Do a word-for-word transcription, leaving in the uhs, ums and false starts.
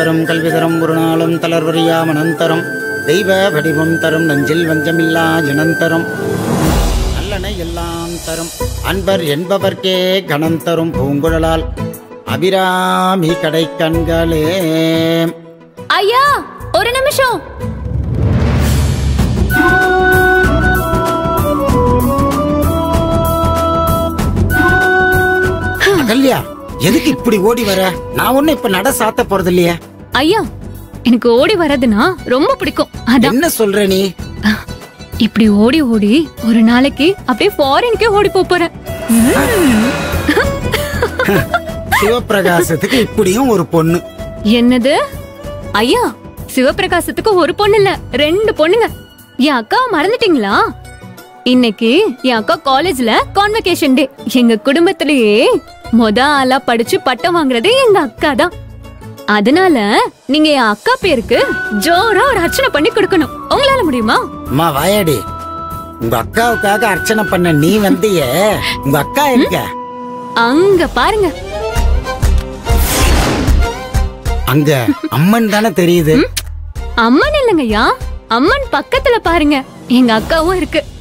தரும் கல்வி தரும் ஒரு நாளும் தளர்வறியா மனந்தரும் தெய்வ வடிவம் தரும் நெஞ்சில் வஞ்சமில்லா ஜனந்தரும் நல்லனை எல்லாம் தரும் அன்பர் என்பவர்க்கே கணம் தரும் பூங்குழலால் அபிராமி கடை கண்களே. ஐயா ஒரு நிமிஷம். அகல்யா, எதுக்கு இப்படி ஓடி வர? நான் ஒண்ணு இப்ப நட சாத்த போறது இல்லையா? ஐயா எனக்கு ஓடி வரதுன்னா ரொம்ப பிடிக்கும். அதான். என்ன சொல்ற நீ? இப்படி ஓடி ஓடி ஒரு நாளைக்கு அப்படியே ஃபாரினுக்கே ஓடி போறேன். சிவபிரகாசத்துக்கு இப்படியும் ஒரு பொண்ணு. என்னது ஐயா? சிவபிரகாசத்துக்கு ஒரு பொண்ணு இல்ல, ரெண்டு பொண்ணுங்க. என் அக்கா மறந்துட்டீங்களா? இன்னைக்கு என் அக்கா காலேஜ்ல கான்வகேஷன் டே. எங்க குடும்பத்திலேயே மொத ஆளா படிச்சு பட்டம் வாங்குறது எங்க அக்கா தான். அதனால நீங்க என் அக்கா பேருக்கு ஜோரா ஒரு அர்ச்சனை பண்ணி கொடுக்கணும். உங்களால முடியுமா? அம்மா வாயாடி, உங்க அக்காவுக்காக அர்ச்சனை பண்ண நீ வந்திய, உங்க அக்கா எங்க? அங்க பாருங்க. அங்க அம்மன் தானே தெரியுது. அம்மன் இல்லங்கய்யா, அம்மன் பக்கத்துல பாருங்க, எங்க அக்காவும் இருக்கு.